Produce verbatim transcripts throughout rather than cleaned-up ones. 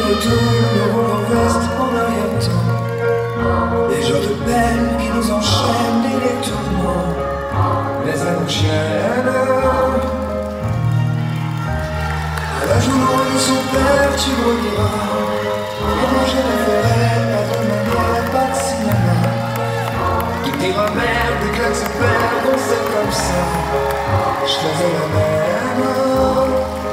retournent leur veste en arrière-temps. Les jours de peine qui nous enchaînent et les tourments, mais elles nous chaînent. À la journée de son père, tu rediras. Et manger la forêt, pas de manière, pas de cinéma. Il dira merde, éclate se perd, on sait comme ça. Je faisais la même.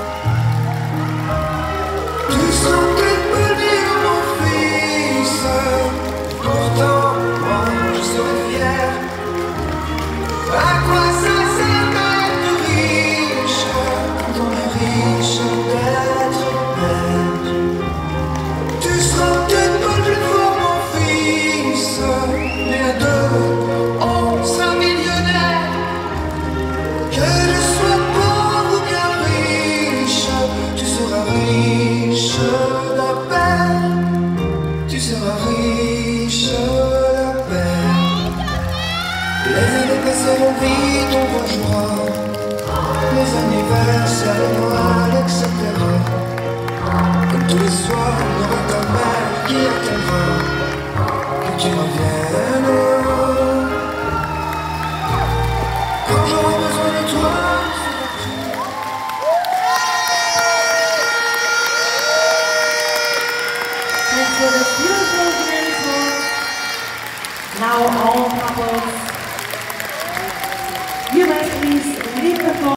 Tu sentais venir mon fils. Pourtant, moi, je serais fier. À quoi ça sert d'être riche quand on est riche d'être père? Tu seras peut-être pas plus fort, mon fils, mais à deux, on sera millionnaire. Que je sois pauvre ou bien riche, tu seras riche la paix. Tu seras riche la paix. Les années passeront vite, on rejouera les anniversaires, les Noëls, et cetera. Comme tous les soirs, il y aura ta mère qui attendra que tu reviennes.